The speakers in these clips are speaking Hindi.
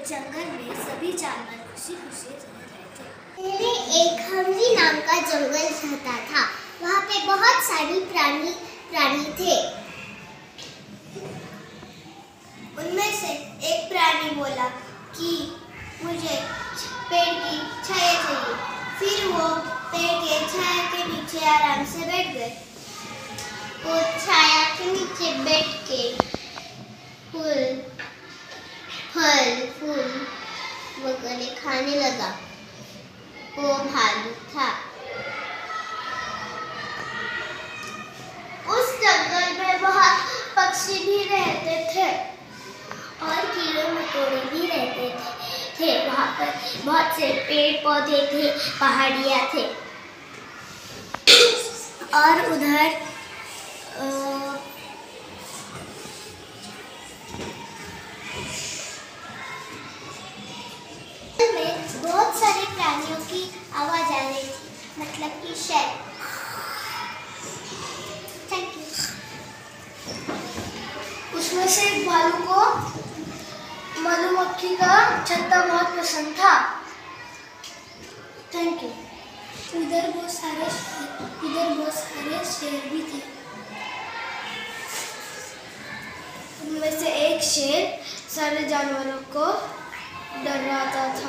जंगल में सभी जानवर खुशी खुशी रह रहे थे। पहले एक हम्बी नाम का जंगल रहता था। वहाँ पे बहुत सारी प्राणी थे। उनमें से एक प्राणी बोला कि मुझे पेड़ की छाया चाहिए। फिर वो पेड़ के छाया के नीचे आराम से बैठ गए। वो छाया के नीचे बैठ के फल फूल वगैरह खाने लगा। वो भालू था। उस जंगल में बहुत पक्षी भी रहते थे और कीड़े मकोड़े भी रहते थे। वहाँ पर बहुत से पेड़ पौधे थे, पहाड़ियाँ थे और उधर बहुत सारे प्राणियों की आवाज आ रही थी, मतलब कि शहर। Thank you. उसमें से एक भालू को मधुमक्खी का छत्ता बहुत पसंद था। Thank you. इधर बहुत सारे शेर भी थे। उनमें से एक शेर सारे जानवरों को डराता था।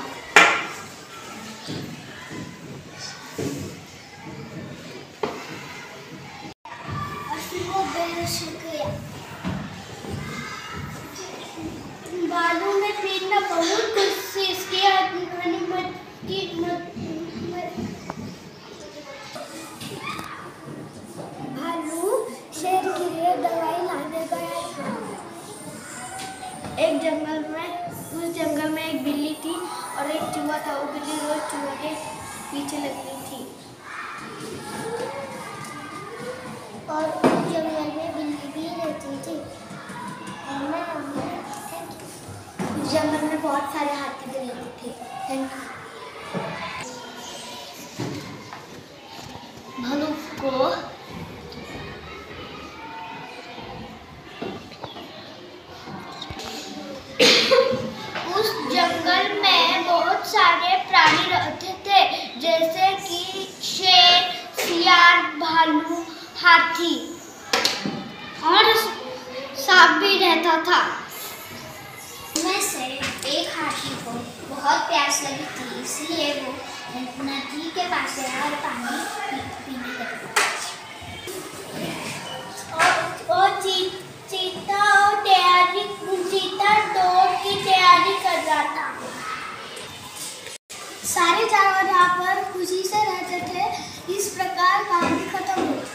भालू ने फिर न बहुत कोशिश किया भालू शेर के लिए दवाई लाने गया था। उस जंगल में एक बिल्ली थी और एक चूहा था। वो बिल्ली रोज चूहा के पीछे लगती थी और उस जंगल में बिल्ली भी रहती थी। उस जंगल में बहुत सारे हाथी भी रहते थे। Thank you. भालू को उस जंगल में बहुत सारे प्राणी रहते थे, जैसे कि शेर, सियार, भालू, हाथी और सांप भी रहता था। उनमें से एक हाथी को बहुत प्यास लगी थी, इसलिए वो नदी के पास गया और पानी पीने लगा। और चीता दौड़ की तैयारी कर रहा था। सारे जानवर यहाँ पर खुशी से रहते थे। इस प्रकार कहानी खत्म हुई।